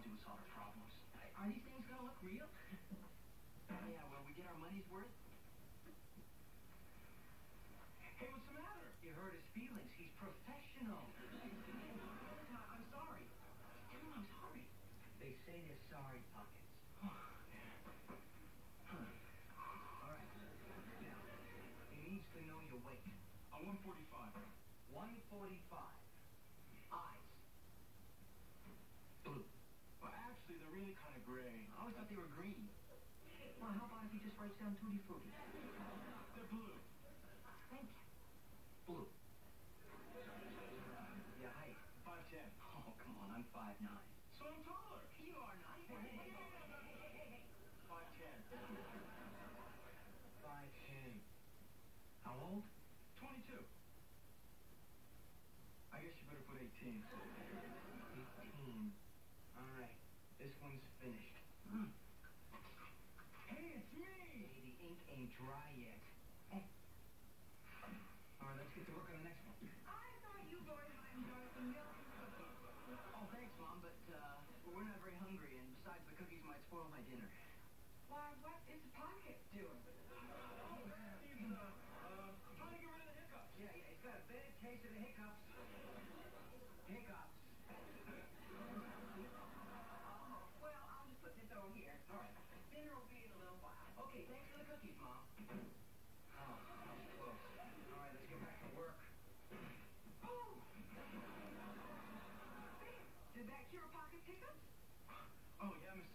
technology would solve our problems. Are these things gonna look real? Yeah, well, we get our money's worth. Hey, what's the matter? You hurt his feelings. He's professional. I'm sorry. Tell him I'm sorry. They say they're sorry pockets. All right. Now, he needs to know your weight. 145. 145. Eyes. Blue. Well, actually, they're really kind of gray. I always thought they were green. Well, how about if he just writes down Tutti Frutti? They're blue. Thank you. Blue. Your height. 5'10". Oh, come on, I'm 5'9". So I'm taller. You are not. Hey. 5'10". 5'10". How old? 22. I guess you better put 18. 18. All right. This one's finished. Hey, it's me! Hey, the ink ain't dry yet. Hey. All right, let's get to work on the next one. I thought you boys might enjoy some milk and cookies. Oh, thanks, Mom, but we're not very hungry, and besides, the cookies might spoil my dinner. Why, what is Pocket doing? He's, trying to get rid of the hiccups. Yeah, he's got a bad case of the hiccups. Hiccups. Well, I'll just put this over here. All right. Dinner will be in a little while. Okay, thanks for the cookies, Mom. Oh, that was close. All right, let's get back to work. Oh! Did that cure Pocket's hiccups? Oh, yeah, Mr.